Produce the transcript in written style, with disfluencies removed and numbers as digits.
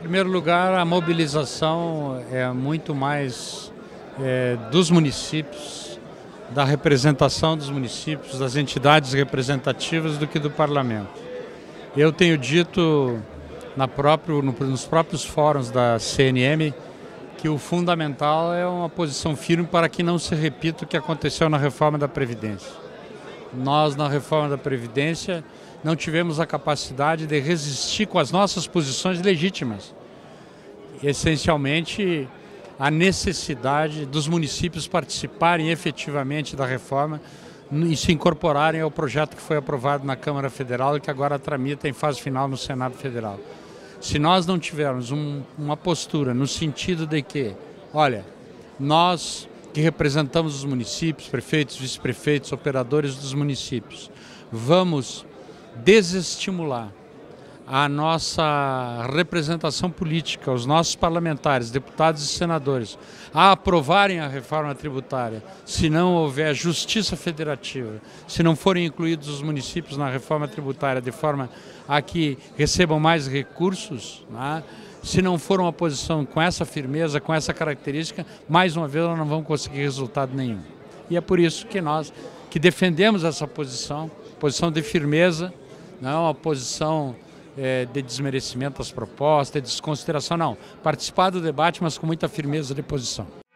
primeiro lugar, a mobilização é muito mais dos municípios, da representação dos municípios, das entidades representativas do que do parlamento. Eu tenho dito nos próprios fóruns da CNM que o fundamental é uma posição firme para que não se repita o que aconteceu na reforma da Previdência. Nós, na reforma da Previdência, não tivemos a capacidade de resistir com as nossas posições legítimas. Essencialmente, a necessidade dos municípios participarem efetivamente da reforma e se incorporarem ao projeto que foi aprovado na Câmara Federal e que agora tramita em fase final no Senado Federal. Se nós não tivermos uma postura no sentido de que, olha, nós que representamos os municípios, prefeitos, vice-prefeitos, operadores dos municípios, vamos desestimular a nossa representação política, os nossos parlamentares, deputados e senadores, a aprovarem a reforma tributária, se não houver justiça federativa, se não forem incluídos os municípios na reforma tributária de forma a que recebam mais recursos, né? Se não for uma posição com essa firmeza, com essa característica, mais uma vez nós não vamos conseguir resultado nenhum. E é por isso que nós que defendemos essa posição de firmeza, não é uma posição de desmerecimento das propostas, de desconsideração, não. Participar do debate, mas com muita firmeza de posição.